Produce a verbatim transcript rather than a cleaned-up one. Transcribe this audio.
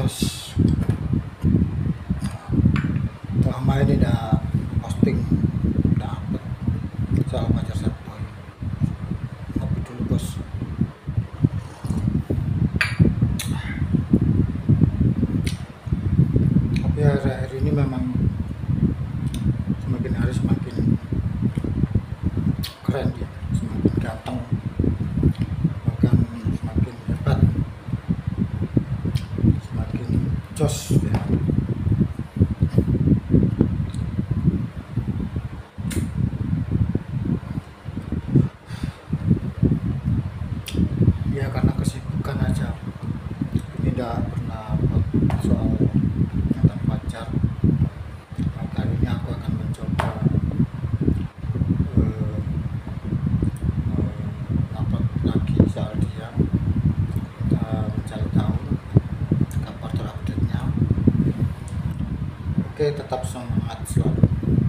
jos. Lama ini udah posting, udah upload soal pacar sad boy. Ngopi dulu bos. Tapi akhir-akhir ini memang semakin hari semakin keren dia, semakin ganteng, bahkan semakin hebat, semakin jos ya. Ya karena kesibukan aja, ini udah pernah upload soal mantan pacar. Nah, kali ini aku akan mencoba uh, uh, upload lagi soal dia. Kita mencari tahu kabar terupdate nya. Oke, tetap semangat selalu.